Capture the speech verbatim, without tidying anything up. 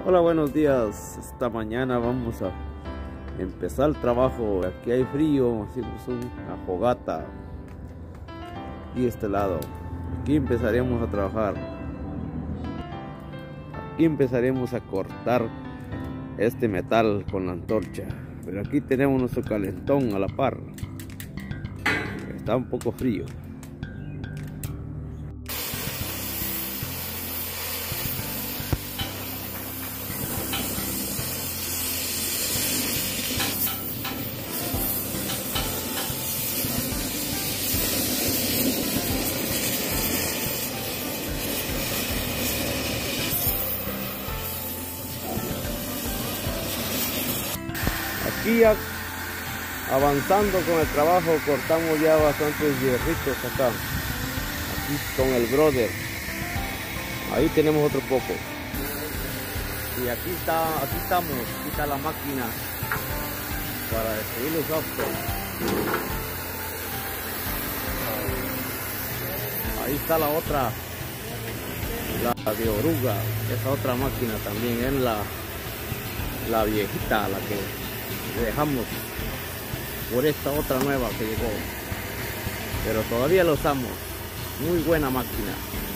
Hola, buenos días. Esta mañana vamos a empezar el trabajo. Aquí hay frío, hacemos una fogata. Y este lado, aquí empezaremos a trabajar. Aquí empezaremos a cortar este metal con la antorcha. Pero aquí tenemos nuestro calentón a la par. Está un poco frío. Aquí ya avanzando con el trabajo, cortamos ya bastantes hierritos acá. Aquí con el brother. Ahí tenemos otro poco. Y aquí está, aquí estamos, aquí está la máquina para destruir los autos. Ahí está la otra, la de oruga, esa otra máquina también es la, la viejita, la que dejamos por esta otra nueva que llegó, pero todavía lo usamos. Muy buena máquina.